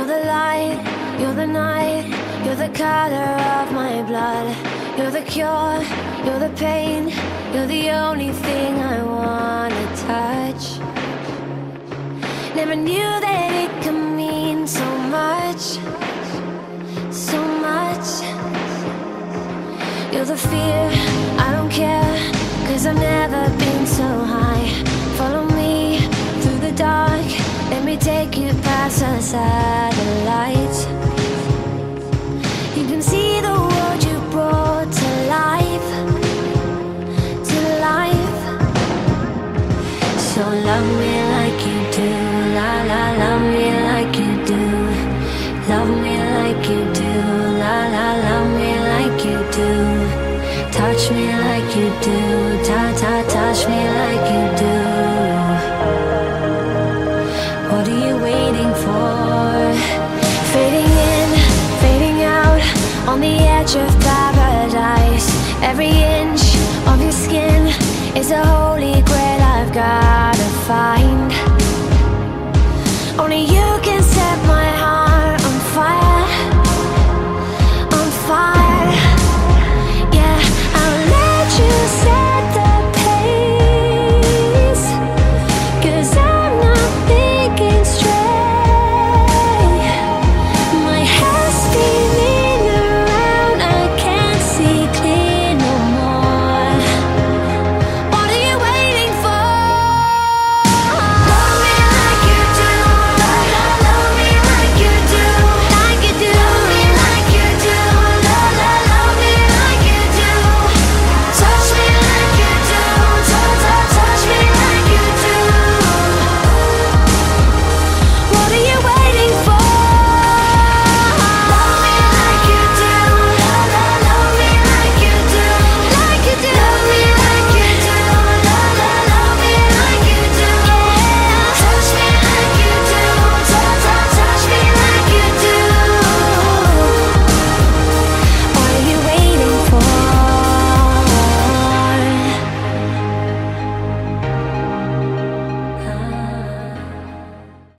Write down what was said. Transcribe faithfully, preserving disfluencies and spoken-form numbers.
You're the light, you're the night, you're the color of my blood. You're the cure, you're the pain, you're the only thing I wanna touch. Never knew that it could mean so much, so much. You're the fear, I don't care, cause I've never been so high. Follow me through the dark, let me take you past the satellites. You can see the world you brought to life, to life. So love me like you do, la la, love me like you do. Love me like you do, la la, love me like you do. Touch me like you do, ta ta, touch me like you do. What are you waiting for? Fading in, fading out, on the edge of paradise. Every inch of your skin is a holy grail I've got.